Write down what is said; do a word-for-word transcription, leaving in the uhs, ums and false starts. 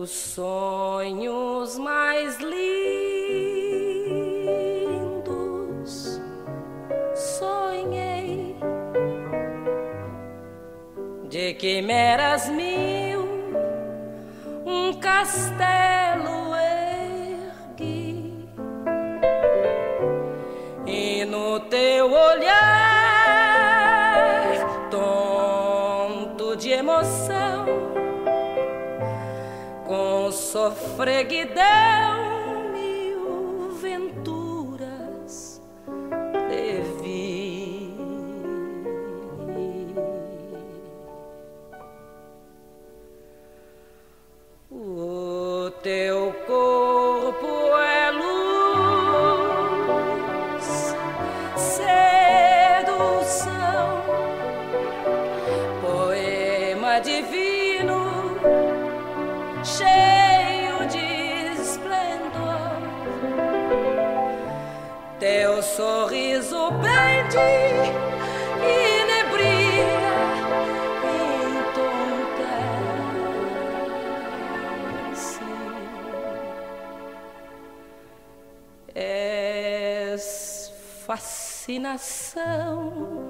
os sonhos mais lindos sonhei, de quimeras mil um castelo ergui, e no teu olhar tonto de emoção, com sofreguidão mil venturas previ. O teu corpo é luz, sedução, poema divino, cheio de esplendor. Teu sorriso prende, inebria, entorpece. És fascinação,